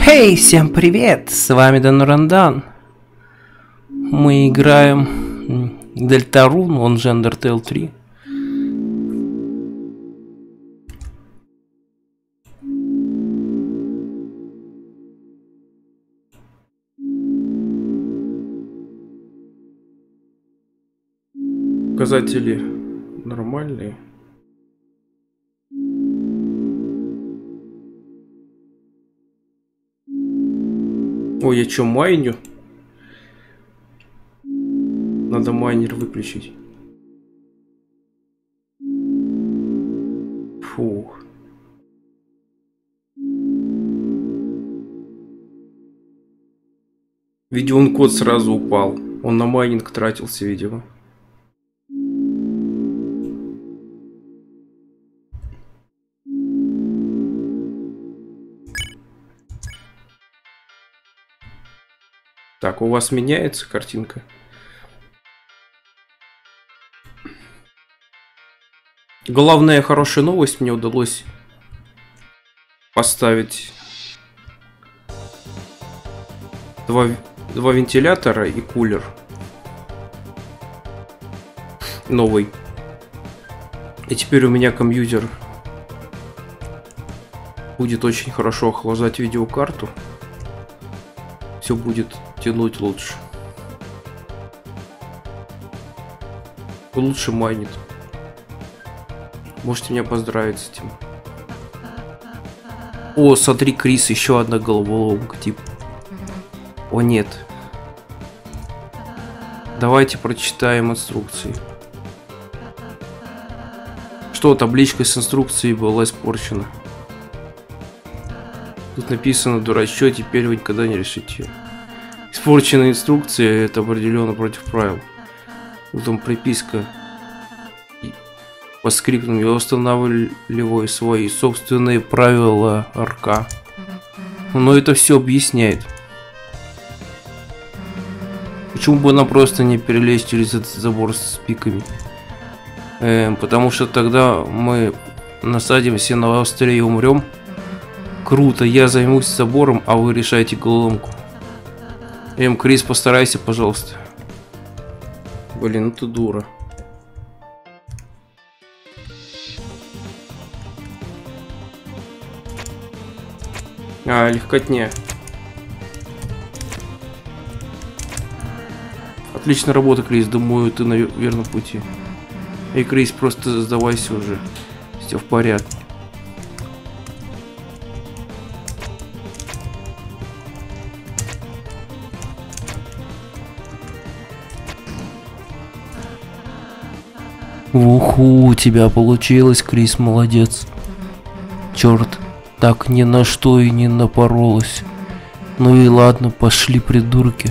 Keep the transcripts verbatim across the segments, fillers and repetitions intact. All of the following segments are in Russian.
Эй, всем привет! С вами Данурандан. Мы играем Дельтарун, он же Undertale три. Показатели нормальные. Ой, я чё, майню? Надо майнер выключить. Фух. Видимо, код сразу упал. Он на майнинг тратился, видимо. Так, у вас меняется картинка? Главная хорошая новость, мне удалось поставить два, два вентилятора и кулер новый. И теперь у меня компьютер будет очень хорошо охлаждать видеокарту. Все будет тянуть лучше. Лучше майнит. Можете меня поздравить с этим. О, смотри, Крис, еще одна головоломка, типа. О, нет. Давайте прочитаем инструкции. Что, табличка с инструкцией была испорчена? Тут написано: дурачок, теперь вы никогда не решите. Испорченная инструкция — это определенно против правил. Потом приписка. По скриптам: я устанавливаю свои собственные правила РК. Но это все объясняет. Почему бы нам просто не перелезть через этот забор с пиками? Эм, потому что тогда мы насадимся на острие и умрем. Круто, я займусь забором, а вы решаете головоломку. Эм, Крис, постарайся, пожалуйста. Блин, ну ты дура. А, легкотня. Отличная работа, Крис. Думаю, ты на верном пути. Эй, Крис, просто сдавайся уже. Все в порядке. Уху, у тебя получилось, Крис, молодец. Черт, так ни на что и не напоролась. Ну и ладно, пошли, придурки.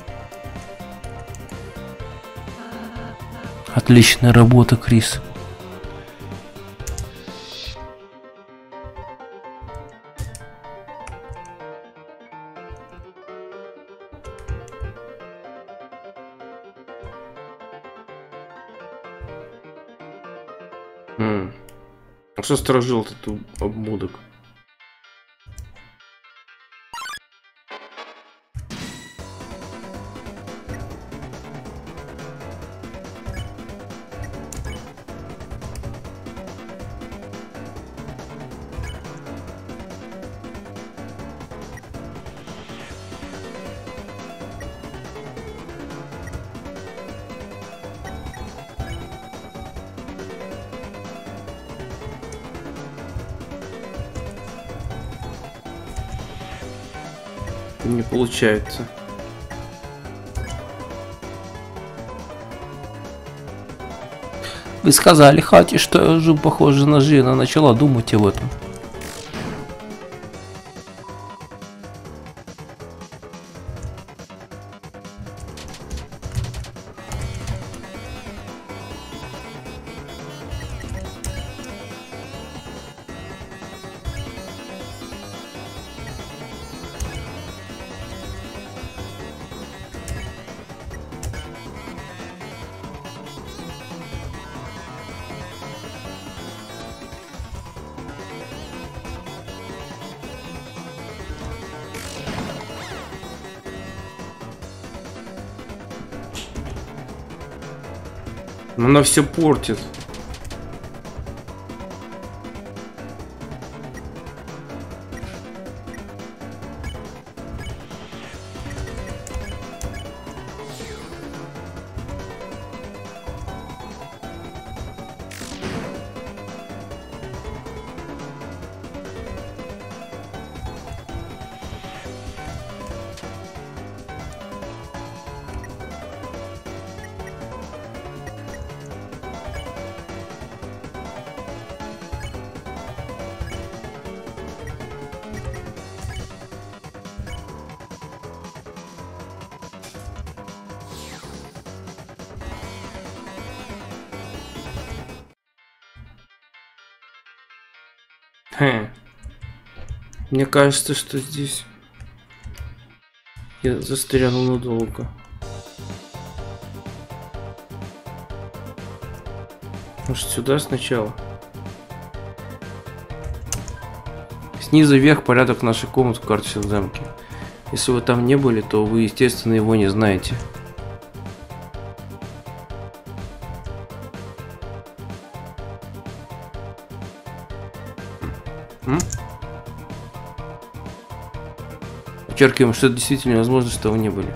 Отличная работа, Крис. М. А что сторожил тут обмудок? Не получается. Вы сказали Хати, что я уже похожа на Жи, она начала думать об этом. Она все портит. Хе. Мне кажется, что здесь я застрял надолго. Может, сюда сначала? Снизу вверх порядок нашей комнаты в карточном замке. Если вы там не были, то вы, естественно, его не знаете. М? Подчеркиваем, что это действительно невозможно, что вы не были.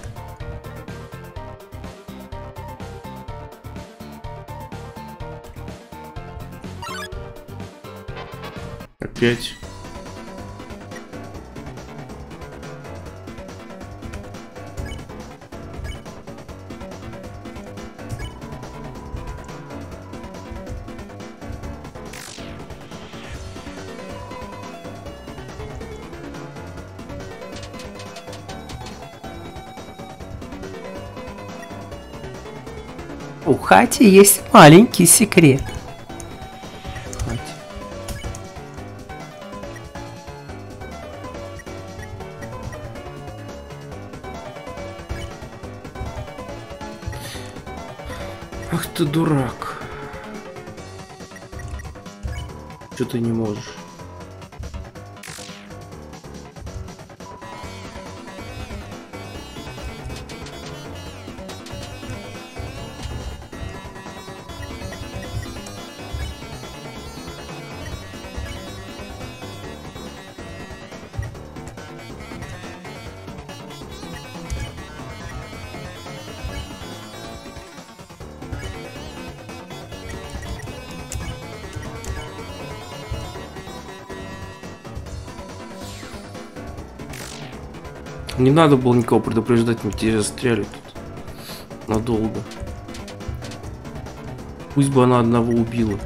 Опять. У Хати есть маленький секрет. Хати. Ах ты дурак. Что ты не можешь? Не надо было никого предупреждать, мы тебя застряли тут надолго. Пусть бы она одного убила.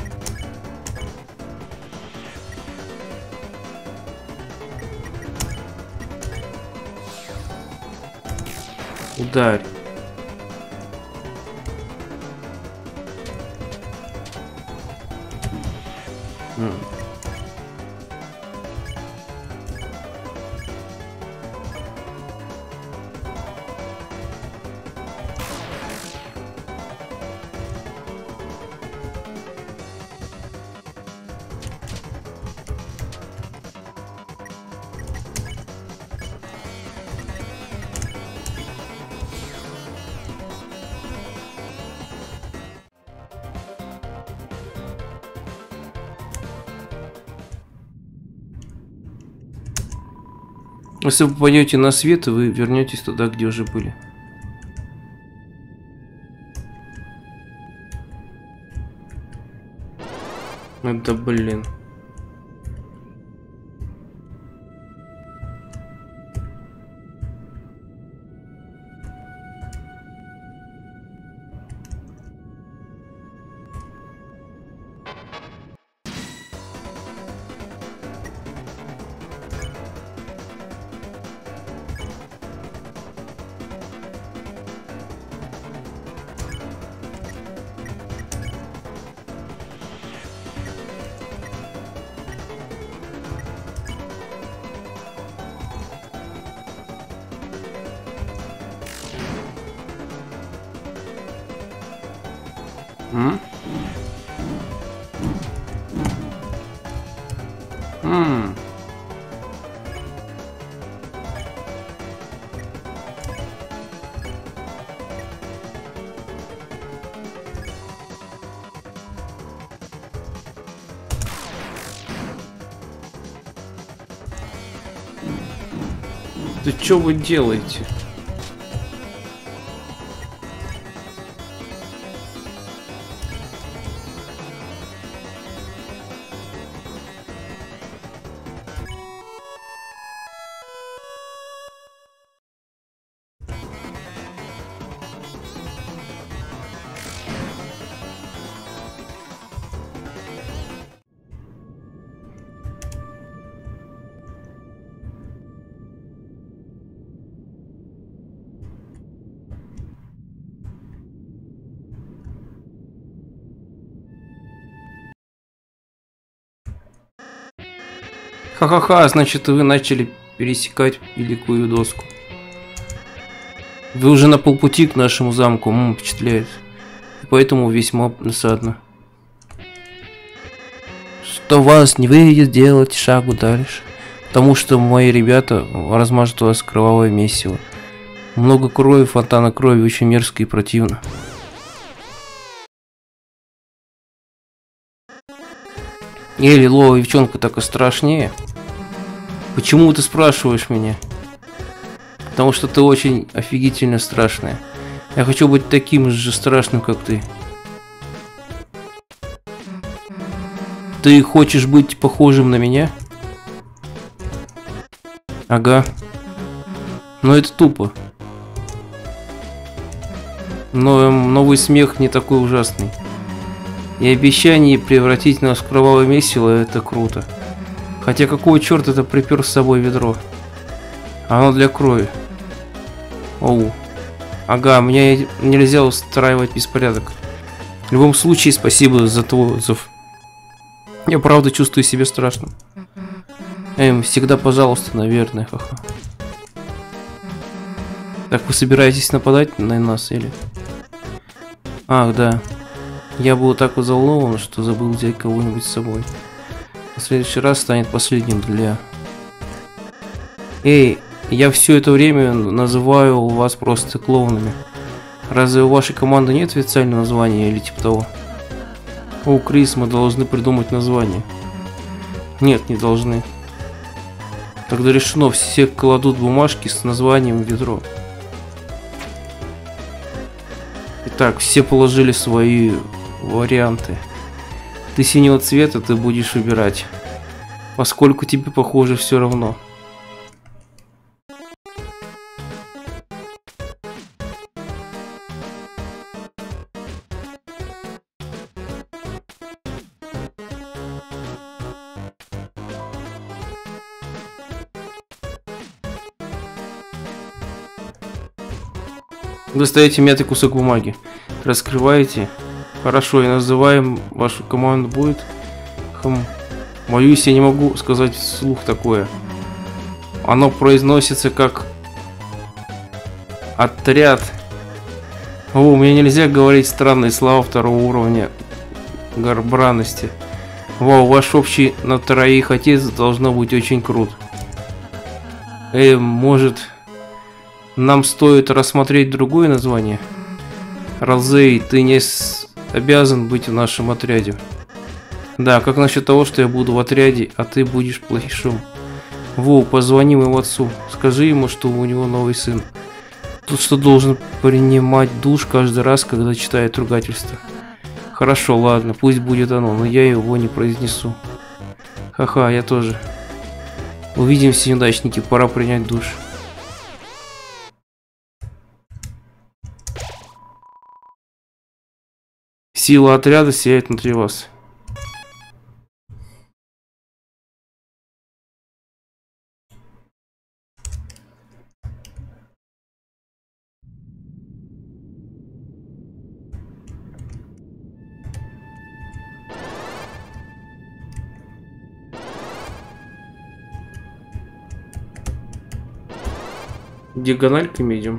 Ударь. М. Если вы попадете на свет, вы вернетесь туда, где уже были. Это, блин. М? М. Да что вы делаете? Ха-ха-ха, значит, вы начали пересекать великую доску. Вы уже на полпути к нашему замку, м, впечатляет. И поэтому весьма досадно. Что вас не выйдет делать шагу дальше. Потому что мои ребята размажут вас кровавое месиво. Много крови, фонтана крови, очень мерзко и противно. Эй, лиловая девчонка так и страшнее. Почему ты спрашиваешь меня? Потому что ты очень офигительно страшная. Я хочу быть таким же страшным, как ты. Ты хочешь быть похожим на меня? Ага. Но это тупо. Но новый смех не такой ужасный. И обещание превратить нас в кровавое месиво — это круто. Хотя какого черта ты припер с собой ведро? Оно для крови. Оу. Ага, мне нельзя устраивать беспорядок. В любом случае, спасибо за твой отзыв. Я правда чувствую себя страшно. Эм, всегда пожалуйста, наверное, ха-ха. Так вы собираетесь нападать на нас или? Ах, да. Я был так взволнован, что забыл взять кого-нибудь с собой. В следующий раз станет последним для... Эй, я все это время называю вас просто клоунами. Разве у вашей команды нет официального названия или типа того? О, Крис, мы должны придумать название. Нет, не должны. Тогда решено, все кладут бумажки с названием ведро. Итак, все положили свои варианты. Ты синего цвета, ты будешь выбирать. Поскольку тебе, похоже, все равно. Достаете мятый кусок бумаги. Раскрываете. Хорошо, и называем вашу команду будет. Хм. Боюсь, я не могу сказать вслух такое. Оно произносится как отряд. О, мне нельзя говорить странные слова второго уровня горбраности. Вау, ваш общий на троих отец должно быть очень крут. Э, может, нам стоит рассмотреть другое название? Розей, ты не с... обязан быть в нашем отряде. Да, как насчет того, что я буду в отряде, а ты будешь плохишом? Воу, позвони моему отцу. Скажи ему, что у него новый сын. Тут что должен принимать душ каждый раз, когда читает ругательство. Хорошо, ладно, пусть будет оно, но я его не произнесу. Ха-ха, я тоже. Увидимся, неудачники, пора принять душ. Сила отряда сияет внутри вас. Диагональками идем.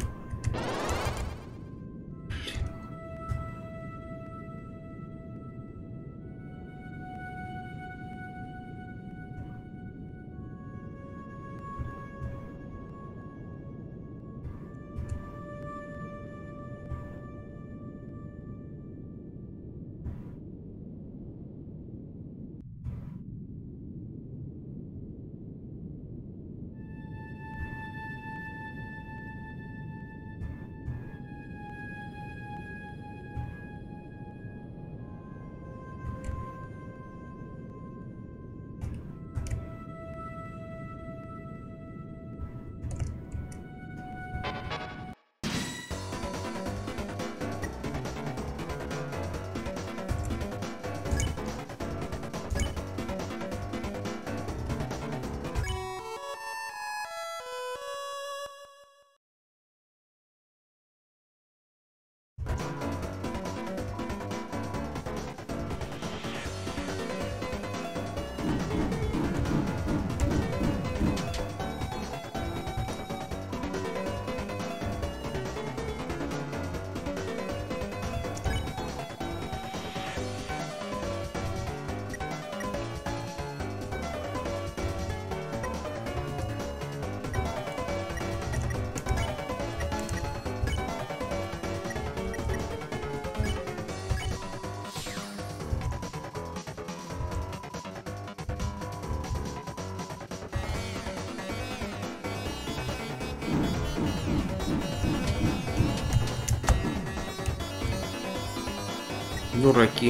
Дураки.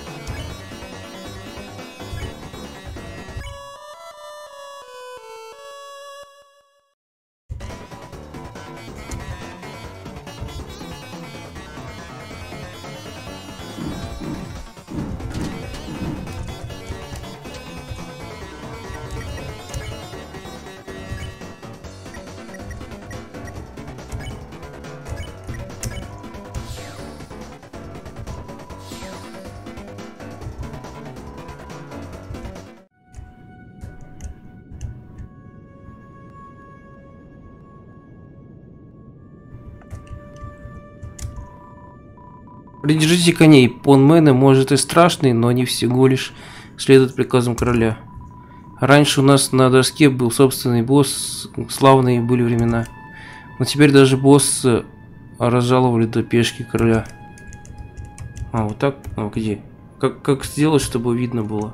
Придержите коней. Понмены может и страшный, но они всего лишь следуют приказам короля. Раньше у нас на доске был собственный босс, славные были времена. Но теперь даже босса разжаловали до пешки короля. А, вот так? А, где? Как, как сделать, чтобы видно было?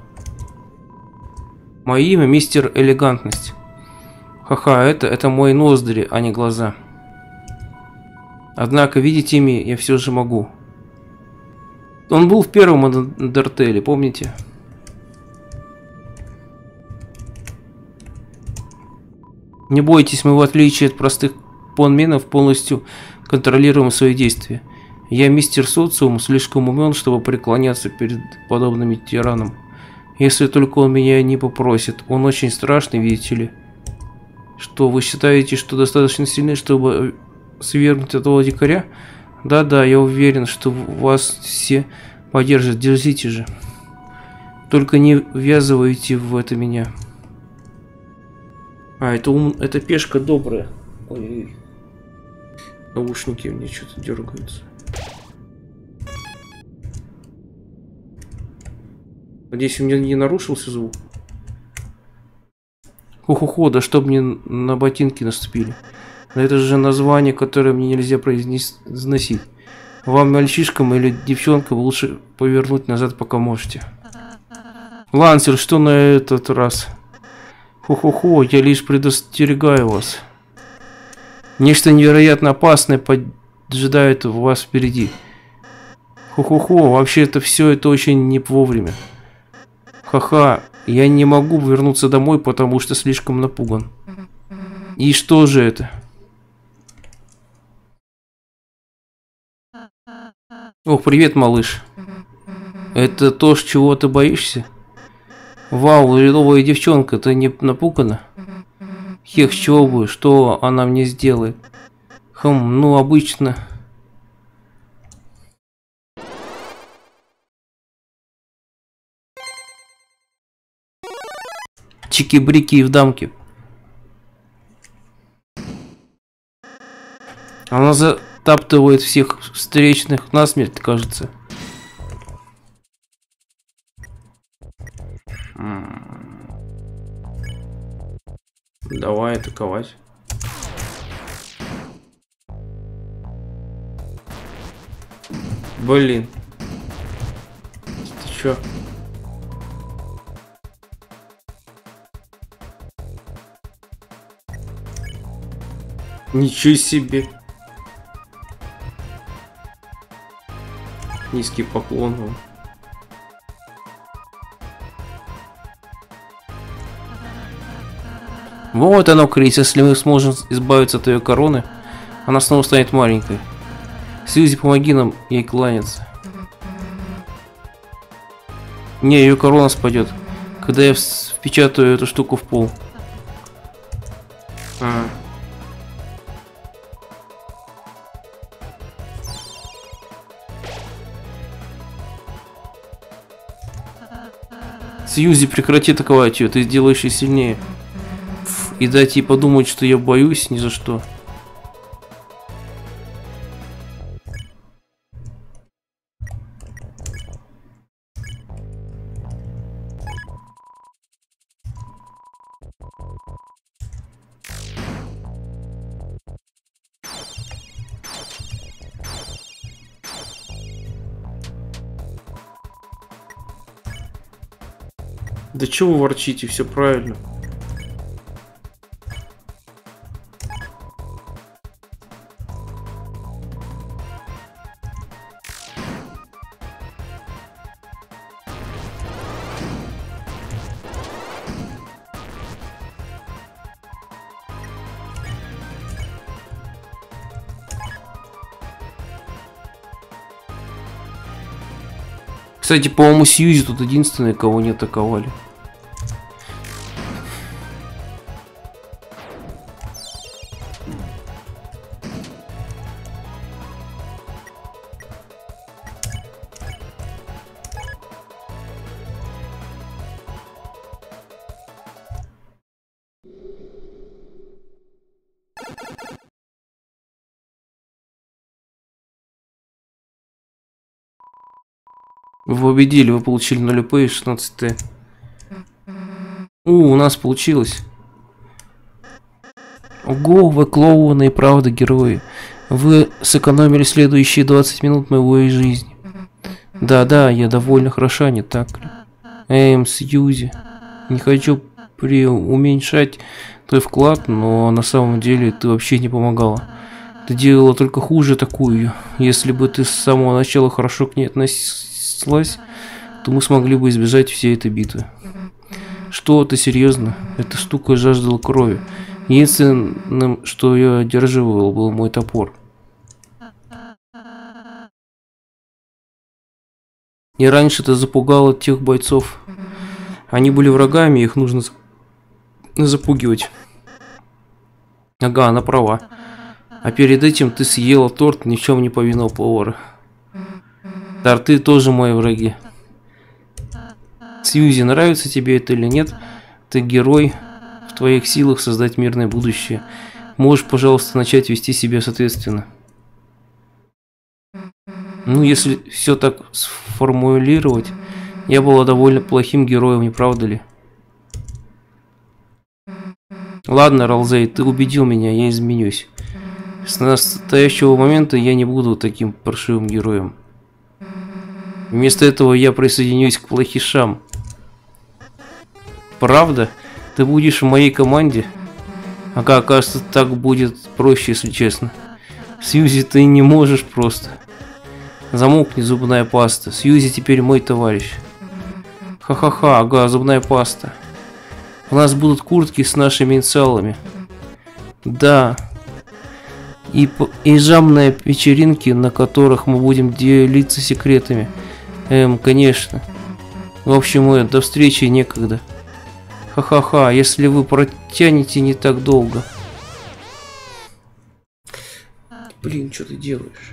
Мое имя мистер Элегантность. Ха-ха, это, это мои ноздри, а не глаза. Однако видеть ими я все же могу. Он был в первом Андертейле, помните? Не бойтесь, мы в отличие от простых понменов полностью контролируем свои действия. Я мистер Социум, слишком умен, чтобы преклоняться перед подобными тираном. Если только он меня не попросит. Он очень страшный, видите ли. Что, вы считаете, что достаточно сильны, чтобы свергнуть этого дикаря? Да-да, я уверен, что вас все поддержат. Дерзите же. Только не ввязывайте в это меня. А, это ум... это пешка добрая. Ой-ой. Наушники мне что-то дергаются. Надеюсь, у меня не нарушился звук. Хо-хо-хо, да чтоб мне на ботинки наступили. Но это же название, которое мне нельзя произносить. Вам, мальчишкам или девчонкам, лучше повернуть назад, пока можете. Лансер, что на этот раз? Хо-хо-хо, я лишь предостерегаю вас. Нечто невероятно опасное поджидает вас впереди. Хо-хо-хо, вообще-то все это очень не вовремя. Ха-ха, я не могу вернуться домой, потому что слишком напуган. И что же это? Ох, привет, малыш. Это то, чего ты боишься? Вау, лиловая девчонка, ты не напугана? Хех, чего бы, что она мне сделает? Хм, ну обычно... Чики-брики и в дамке. Она затаптывает всех встречных насмерть, кажется. Давай атаковать. Блин. Ты чё? Ничего себе. Низкий поклон вам. Вот оно, Крис, если мы сможем избавиться от ее короны, она снова станет маленькой. Сьюзи, помоги нам ей кланяться. Не, ее корона спадет, когда я впечатаю эту штуку в пол. А. Сьюзи, прекрати атаковать ее, ты сделаешь ее сильнее. И дать ей подумать, что я боюсь ни за что. Да чего вы ворчите, все правильно. Кстати, по-моему, Сьюзи тут единственный, кого не атаковали. Вы победили, вы получили ноль п и шестнадцать т. У, у нас получилось. Ого, вы клоуны и правда герои. Вы сэкономили следующие двадцать минут моей жизни. Да-да, я довольно хороша, не так ли? Эм, Сьюзи, не хочу преуменьшать твой вклад, но на самом деле ты вообще не помогала. Ты делала только хуже такую. Если бы ты с самого начала хорошо к ней относилась, то мы смогли бы избежать всей этой битвы. Что, ты серьезно? Эта штука жаждала крови. Единственным, что я одерживал, был мой топор. И раньше ты запугала тех бойцов. Они были врагами, их нужно запугивать. Ага, она права. А перед этим ты съела торт ни в чем не повинного повара. Торты тоже мои враги. Сьюзи, нравится тебе это или нет? Ты герой. В твоих силах создать мирное будущее. Можешь, пожалуйста, начать вести себя соответственно. Ну, если все так сформулировать, я была довольно плохим героем, не правда ли? Ладно, Ролзей, ты убедил меня, я изменюсь. С настоящего момента я не буду таким паршивым героем. Вместо этого я присоединюсь к плохишам. Правда? Ты будешь в моей команде? Ага, оказывается, так будет проще, если честно. Сьюзи, ты не можешь просто. Замолкни, зубная паста. Сьюзи теперь мой товарищ. Ха-ха-ха, ага, зубная паста. У нас будут куртки с нашими инициалами. Да. И пижамные вечеринки, на которых мы будем делиться секретами. Эм, конечно. В общем, э, до встречи некогда. Ха-ха-ха, если вы протянете не так долго. Блин, что ты делаешь?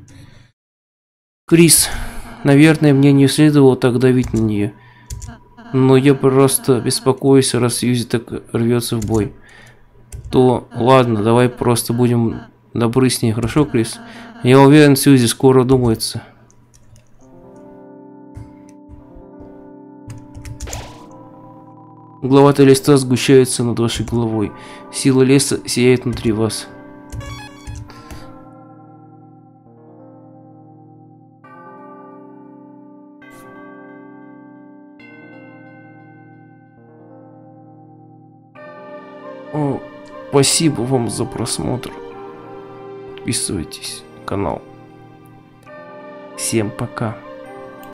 Крис, наверное, мне не следовало так давить на нее. Но я просто беспокоюсь, раз Сьюзи так рвется в бой. То ладно, давай просто будем добры с ней, хорошо, Крис? Я уверен, Сьюзи скоро думается. Угловатый листа сгущается над вашей головой. Сила леса сияет внутри вас. О, спасибо вам за просмотр. Подписывайтесь на канал. Всем пока.